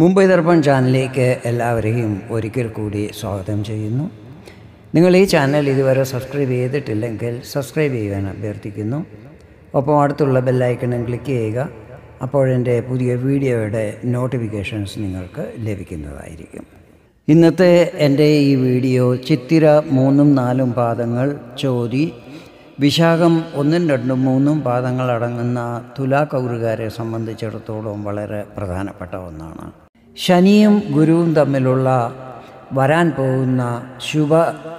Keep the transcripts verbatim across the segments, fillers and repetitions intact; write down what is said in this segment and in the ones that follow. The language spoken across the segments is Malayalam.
മുംബൈ ദർപ്പൺ ചാനലിലേക്ക് എല്ലാവരെയും ഒരിക്കൽ കൂടി സ്വാഗതം ചെയ്യുന്നു. നിങ്ങൾ ഈ ചാനൽ ഇതുവരെ സബ്സ്ക്രൈബ് ചെയ്തിട്ടില്ലെങ്കിൽ സബ്സ്ക്രൈബ് ചെയ്യുവാൻ അഭ്യർത്ഥിക്കുന്നു. ഒപ്പം അടുത്തുള്ള ബെല്ലൈക്കണും ക്ലിക്ക് ചെയ്യുക. അപ്പോഴെൻ്റെ പുതിയ വീഡിയോയുടെ നോട്ടിഫിക്കേഷൻസ് നിങ്ങൾക്ക് ലഭിക്കുന്നതായിരിക്കും. ഇന്നത്തെ എൻ്റെ ഈ വീഡിയോ ചിത്തിര മൂന്നും നാലും പാദങ്ങൾ, ചോതി, വിശാഖം ഒന്നും രണ്ടും മൂന്നും പാദങ്ങൾ അടങ്ങുന്ന തുലാക്കൗറുകാരെ സംബന്ധിച്ചിടത്തോളം വളരെ പ്രധാനപ്പെട്ട ഒന്നാണ്. ശനിയും ഗുരുവും തമ്മിലുള്ള വരാൻ പോകുന്ന ശുഭ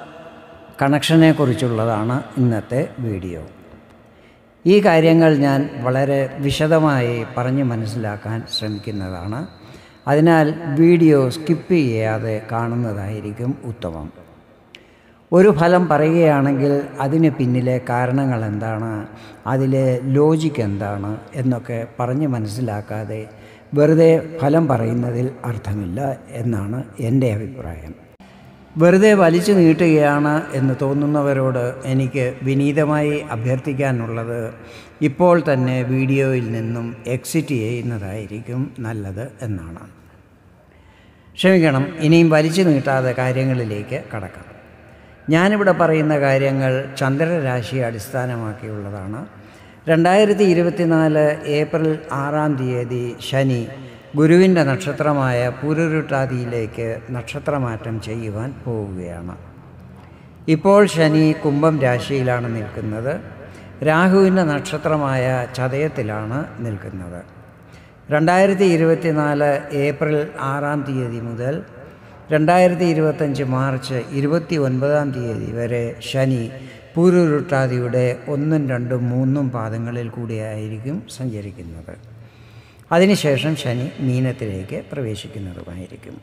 കണക്ഷനെക്കുറിച്ചുള്ളതാണ് ഇന്നത്തെ വീഡിയോ. ഈ കാര്യങ്ങൾ ഞാൻ വളരെ വിശദമായി പറഞ്ഞ് മനസ്സിലാക്കാൻ ശ്രമിക്കുന്നതാണ്. അതിനാൽ വീഡിയോ സ്കിപ്പ് ചെയ്യാതെ കാണുന്നതായിരിക്കും ഉത്തമം. ഒരു ഫലം പറയുകയാണെങ്കിൽ അതിന് പിന്നിലെ കാരണങ്ങൾ എന്താണ്, അതിലെ ലോജിക്ക് എന്താണ് എന്നൊക്കെ പറഞ്ഞ് മനസ്സിലാക്കാതെ വെറുതെ ഫലം പറയുന്നതിൽ അർത്ഥമില്ല എന്നാണ് എൻ്റെ അഭിപ്രായം. വെറുതെ വലിച്ചു നീട്ടുകയാണ് എന്ന് തോന്നുന്നവരോട് എനിക്ക് വിനീതമായി അഭ്യർത്ഥിക്കാനുള്ളത് ഇപ്പോൾ തന്നെ വീഡിയോയിൽ നിന്നും എക്സിറ്റ് ചെയ്യുന്നതായിരിക്കും നല്ലത് എന്നാണ്. ക്ഷമിക്കണം, ഇനിയും വലിച്ചു നീട്ടാതെ കാര്യങ്ങളിലേക്ക് കടക്കാം. ഞാനിവിടെ പറയുന്ന കാര്യങ്ങൾ ചന്ദ്രരാശിയെ അടിസ്ഥാനമാക്കിയുള്ളതാണ്. രണ്ടായിരത്തി ഇരുപത്തിനാല് ഏപ്രിൽ ആറാം തീയതി ശനി ഗുരുവിൻ്റെ നക്ഷത്രമായ പൂരുരുട്ടാതിയിലേക്ക് നക്ഷത്രമാറ്റം ചെയ്യുവാൻ പോവുകയാണ്. ഇപ്പോൾ ശനി കുംഭം രാശിയിലാണ് നിൽക്കുന്നത്. രാഹുവിൻ്റെ നക്ഷത്രമായ ചതയത്തിലാണ് നിൽക്കുന്നത്. രണ്ടായിരത്തി ഇരുപത്തിനാല് ഏപ്രിൽ ആറാം തീയതി മുതൽ രണ്ടായിരത്തി ഇരുപത്തഞ്ച് മാർച്ച് ഇരുപത്തി ഒൻപതാം തീയതി വരെ ശനി പൂരുരുട്ടാതിയുടെ ഒന്നും രണ്ടും മൂന്നും പാദങ്ങളിൽ കൂടിയായിരിക്കും സഞ്ചരിക്കുന്നത്. അതിനുശേഷം ശനി മീനത്തിലേക്ക് പ്രവേശിക്കുന്നതുമായിരിക്കും.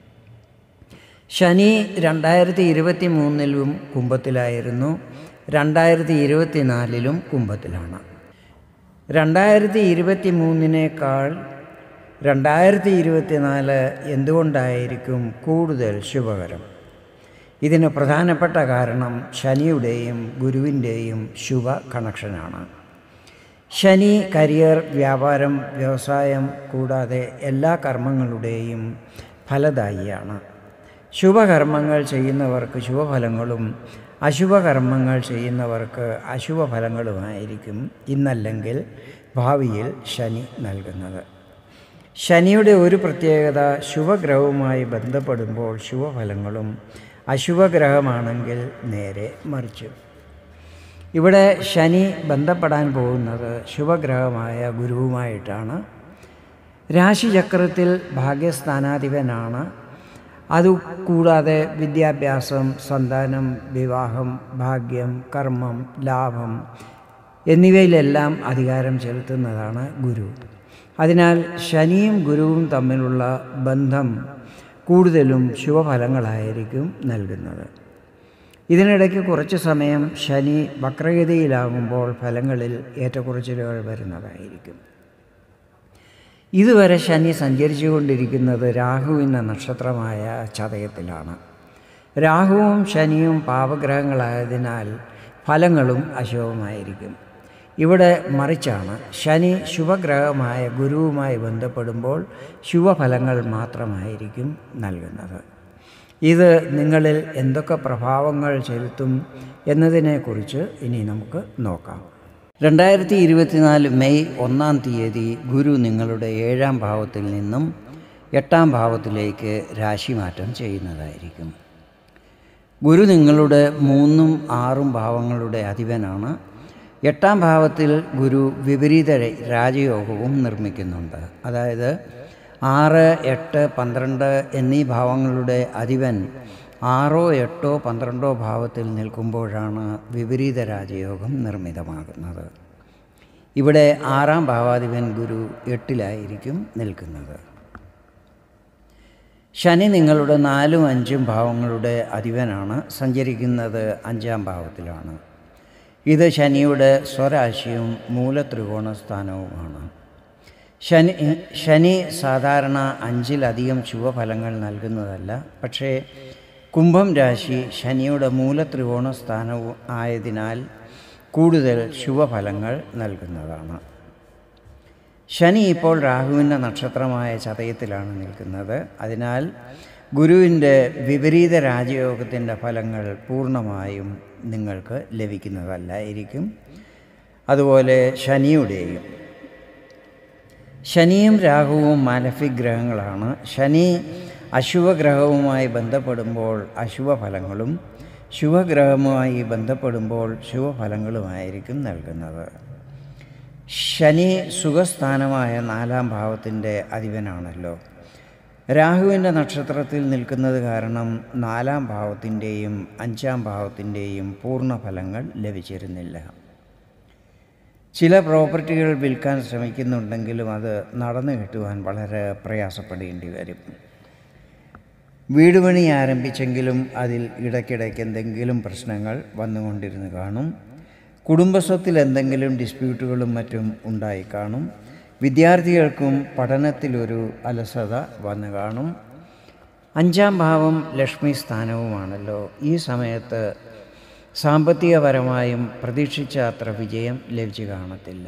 ശനി രണ്ടായിരത്തി ഇരുപത്തി മൂന്നിലും കുംഭത്തിലായിരുന്നു, രണ്ടായിരത്തി ഇരുപത്തി നാലിലും കുംഭത്തിലാണ്. രണ്ടായിരത്തി ഇരുപത്തി മൂന്നിനേക്കാൾ രണ്ടായിരത്തി ഇരുപത്തി നാല് എന്തുകൊണ്ടായിരിക്കും കൂടുതൽ ശുഭകരം? ഇതിന് പ്രധാനപ്പെട്ട കാരണം ശനിയുടെയും ഗുരുവിൻ്റെയും ശുഭ കണക്ഷനാണ്. ശനി കരിയർ, വ്യാപാരം, വ്യവസായം കൂടാതെ എല്ലാ കർമ്മങ്ങളുടെയും ഫലദായിയാണ്. ശുഭകർമ്മങ്ങൾ ചെയ്യുന്നവർക്ക് ശുഭഫലങ്ങളും അശുഭകർമ്മങ്ങൾ ചെയ്യുന്നവർക്ക് അശുഭഫലങ്ങളുമായിരിക്കും ഇന്നല്ലെങ്കിൽ ഭാവിയിൽ ശനി നൽകുന്നത്. ശനിയുടെ ഒരു പ്രത്യേകത ശുഭഗ്രഹവുമായി ബന്ധപ്പെടുമ്പോൾ ശുഭഫലങ്ങളും, അശുഭഗ്രഹമാണെങ്കിൽ നേരെ മറിച്ച്. ഇവിടെ ശനി ബന്ധപ്പെടാൻ പോകുന്നത് ശുഭഗ്രഹമായ ഗുരുവുമായിട്ടാണ്. രാശിചക്രത്തിൽ ഭാഗ്യസ്ഥാനാധിപനാണ്. അതുകൂടാതെ വിദ്യാഭ്യാസം, സന്താനം, വിവാഹം, ഭാഗ്യം, കർമ്മം, ലാഭം എന്നിവയിലെല്ലാം അധികാരം ചെലുത്തുന്നതാണ് ഗുരു. അതിനാൽ ശനിയും ഗുരുവും തമ്മിലുള്ള ബന്ധം കൂടുതലും ശുഭഫലങ്ങളായിരിക്കും നൽകുന്നത്. ഇതിനിടയ്ക്ക് കുറച്ച് സമയം ശനി വക്രഗതിയിലാകുമ്പോൾ ഫലങ്ങളിൽ ഏറ്റക്കുറച്ചിലുകൾ വരുന്നതായിരിക്കും. ഇതുവരെ ശനി സഞ്ചരിച്ചു കൊണ്ടിരിക്കുന്നത് രാഹുവിൻ്റെ നക്ഷത്രമായ ചതയത്തിലാണ്. രാഹുവും ശനിയും പാപഗ്രഹങ്ങളായതിനാൽ ഫലങ്ങളും അശുഭമായിരിക്കും. ഇവിടെ മറിച്ചാണ്. ശനി ശുഭഗ്രഹമായ ഗുരുവുമായി ബന്ധപ്പെടുമ്പോൾ ശുഭഫലങ്ങൾ മാത്രമായിരിക്കും നൽകുന്നത്. ഇത് നിങ്ങളിൽ എന്തൊക്കെ പ്രഭാവങ്ങൾ ചെലുത്തും എന്നതിനെക്കുറിച്ച് ഇനി നമുക്ക് നോക്കാം. രണ്ടായിരത്തി ഇരുപത്തിനാല് മെയ് ഒന്നാം തീയതി ഗുരു നിങ്ങളുടെ ഏഴാം ഭാവത്തിൽ നിന്നും എട്ടാം ഭാവത്തിലേക്ക് രാശിമാറ്റം ചെയ്യുന്നതായിരിക്കും. ഗുരു നിങ്ങളുടെ മൂന്നും ആറും ഭാവങ്ങളുടെ അധിപനാണ്. എട്ടാം ഭാവത്തിൽ ഗുരു വിപരീത രാജയോഗവും നിർമ്മിക്കുന്നുണ്ട്. അതായത് ആറ്, എട്ട്, പന്ത്രണ്ട് എന്നീ ഭാവങ്ങളുടെ അധിപൻ ആറോ എട്ടോ പന്ത്രണ്ടോ ഭാവത്തിൽ നിൽക്കുമ്പോഴാണ് വിപരീത രാജയോഗം നിർമ്മിതമാകുന്നത്. ഇവിടെ ആറാം ഭാവാധിപൻ ഗുരു എട്ടിലായിരിക്കും നിൽക്കുന്നത്. ശനി നിങ്ങളുടെ നാലും അഞ്ചും ഭാവങ്ങളുടെ അധിപനാണ്. സഞ്ചരിക്കുന്നത് അഞ്ചാം ഭാവത്തിലാണ്. ഇത് ശനിയുടെ സ്വരാശിയും മൂലത്രികോണ സ്ഥാനവുമാണ്. ശനി ശനി സാധാരണ അഞ്ചിലധികം ശുഭഫലങ്ങൾ നൽകുന്നതല്ല. പക്ഷേ കുംഭം രാശി ശനിയുടെ മൂലത്രികോണ സ്ഥാനവും ആയതിനാൽ കൂടുതൽ ശുഭഫലങ്ങൾ നൽകുന്നതാണ്. ശനി ഇപ്പോൾ രാഹുവിൻ്റെ നക്ഷത്രമായ ചതയത്തിലാണ് നിൽക്കുന്നത്. അതിനാൽ ഗുരുവിൻ്റെ വിപരീത രാജയോഗത്തിൻ്റെ ഫലങ്ങൾ പൂർണ്ണമായും നിങ്ങൾക്ക് ലഭിക്കുന്നതല്ലായിരിക്കും. അതുപോലെ ശനിയുടെയും ശനിയും രാഹുവും മാലഫിക് ഗ്രഹങ്ങളാണ്. ശനി അശുഭഗ്രഹവുമായി ബന്ധപ്പെടുമ്പോൾ അശുഭഫലങ്ങളും ശുഭഗ്രഹവുമായി ബന്ധപ്പെടുമ്പോൾ ശുഭഫലങ്ങളുമായിരിക്കും നൽകുന്നത്. ശനി സുഖസ്ഥാനമായ നാലാം ഭാവത്തിൻ്റെ അധിപനാണല്ലോ. രാഹുവിൻ്റെ നക്ഷത്രത്തിൽ നിൽക്കുന്നത് കാരണം നാലാം ഭാവത്തിൻ്റെയും അഞ്ചാം ഭാവത്തിൻ്റെയും പൂർണ്ണഫലങ്ങൾ ലഭിച്ചിരുന്നില്ല. ചില പ്രോപ്പർട്ടികൾ വിൽക്കാൻ ശ്രമിക്കുന്നുണ്ടെങ്കിലും അത് നടന്നു കിട്ടുവാൻ വളരെ പ്രയാസപ്പെടേണ്ടി വരും. വീട് പണി ആരംഭിച്ചെങ്കിലും അതിൽ ഇടയ്ക്കിടയ്ക്ക് എന്തെങ്കിലും പ്രശ്നങ്ങൾ വന്നുകൊണ്ടിരുന്ന് കാണും. കുടുംബസ്വത്തിൽ എന്തെങ്കിലും ഡിസ്പ്യൂട്ടുകളും മറ്റും ഉണ്ടായി കാണും. വിദ്യാർത്ഥികൾക്കും പഠനത്തിലൊരു അലസത വന്നു കാണും. അഞ്ചാം ഭാവം ലക്ഷ്മി സ്ഥാനവുമാണല്ലോ. ഈ സമയത്ത് സാമ്പത്തികപരമായും പ്രതീക്ഷിച്ച അത്ര വിജയം ലഭിച്ചു കാണത്തില്ല.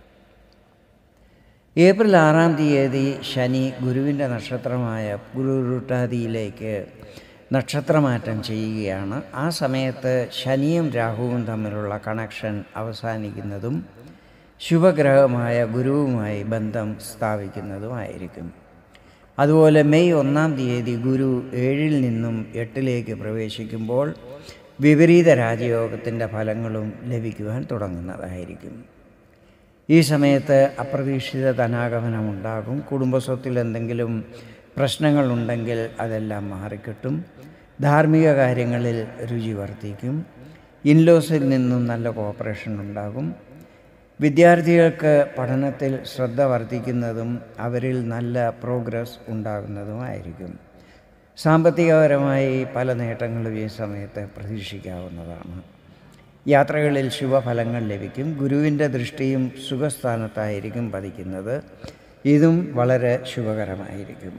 ഏപ്രിൽ ആറാം തീയതി ശനി ഗുരുവിൻ്റെ നക്ഷത്രമായ പുരുരുട്ടാതിയിലേക്ക് നക്ഷത്രമാറ്റം ചെയ്യുകയാണ്. ആ സമയത്ത് ശനിയും രാഹുവും തമ്മിലുള്ള കണക്ഷൻ അവസാനിക്കുന്നതും ശുഭഗ്രഹമായ ഗുരുവുമായി ബന്ധം സ്ഥാപിക്കുന്നതുമായിരിക്കും. അതുപോലെ മെയ് ഒന്നാം തീയതി ഗുരു ഏഴിൽ നിന്നും എട്ടിലേക്ക് പ്രവേശിക്കുമ്പോൾ വിപരീത രാജയോഗത്തിൻ്റെ ഫലങ്ങളും ലഭിക്കുവാൻ തുടങ്ങുന്നതായിരിക്കും. ഈ സമയത്ത് അപ്രതീക്ഷിത ധനാഗമനമുണ്ടാകും. കുടുംബസ്വത്തിൽ എന്തെങ്കിലും പ്രശ്നങ്ങളുണ്ടെങ്കിൽ അതെല്ലാം മാറിക്കിട്ടും. ധാർമ്മിക കാര്യങ്ങളിൽ രുചി വർദ്ധിക്കും. ഇൻലോസിൽ നിന്നും നല്ല കോപ്പറേഷൻ ഉണ്ടാകും. വിദ്യാർത്ഥികൾക്ക് പഠനത്തിൽ ശ്രദ്ധ വർദ്ധിക്കുന്നതും അവരിൽ നല്ല പ്രോഗ്രസ് ഉണ്ടാകുന്നതുമായിരിക്കും. സാമ്പത്തികപരമായി പല നേട്ടങ്ങളും ഈ സമയത്ത് പ്രതീക്ഷിക്കാവുന്നതാണ്. യാത്രകളിൽ ശുഭഫലങ്ങൾ ലഭിക്കും. ഗുരുവിൻ്റെ ദൃഷ്ടിയും സുഖസ്ഥാനത്തായിരിക്കും പതിക്കുന്നത്. ഇതും വളരെ ശുഭകരമായിരിക്കും.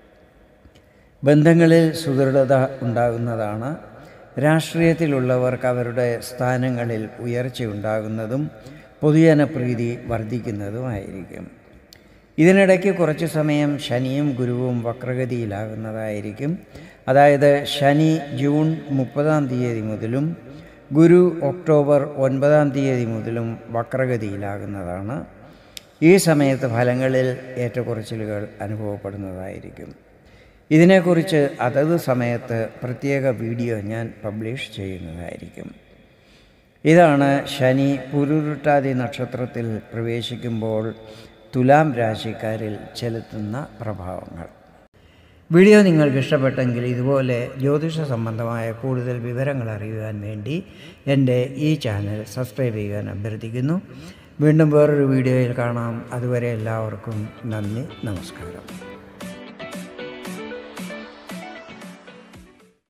ബന്ധങ്ങളിൽ സുദൃഢത ഉണ്ടാകുന്നതാണ്. രാഷ്ട്രീയത്തിലുള്ളവർക്ക് അവരുടെ സ്ഥാനങ്ങളിൽ ഉയർച്ചയുണ്ടാകുന്നതും പൊതുജനപ്രീതി വർദ്ധിക്കുന്നതുമായിരിക്കും. ഇതിനിടയ്ക്ക് കുറച്ചു സമയം ശനിയും ഗുരുവും വക്രഗതിയിലാകുന്നതായിരിക്കും. അതായത് ശനി ജൂൺ മുപ്പതാം തീയതി മുതലും ഗുരു ഒക്ടോബർ ഒൻപതാം തീയതി മുതലും വക്രഗതിയിലാകുന്നതാണ്. ഈ സമയത്ത് ഫലങ്ങളിൽ ഏറ്റക്കുറച്ചിലുകൾ അനുഭവപ്പെടുന്നതായിരിക്കും. ഇതിനെക്കുറിച്ച് അതത് സമയത്ത് പ്രത്യേക വീഡിയോ ഞാൻ പബ്ലിഷ് ചെയ്യുന്നതായിരിക്കും. ഇതാണ് ശനി പുരുരുട്ടാതി നക്ഷത്രത്തിൽ പ്രവേശിക്കുമ്പോൾ തുലാം രാശിക്കാരിൽ ചെലുത്തുന്ന പ്രഭാവങ്ങൾ. വീഡിയോ നിങ്ങൾക്ക് ഇഷ്ടപ്പെട്ടെങ്കിൽ ഇതുപോലെ ജ്യോതിഷ സംബന്ധമായ കൂടുതൽ വിവരങ്ങൾ അറിയുവാൻ വേണ്ടി എൻ്റെ ഈ ചാനൽ സബ്സ്ക്രൈബ് ചെയ്യാൻ അഭ്യർത്ഥിക്കുന്നു. വീണ്ടും വേറൊരു വീഡിയോയിൽ കാണാം. അതുവരെ എല്ലാവർക്കും നന്ദി, നമസ്കാരം.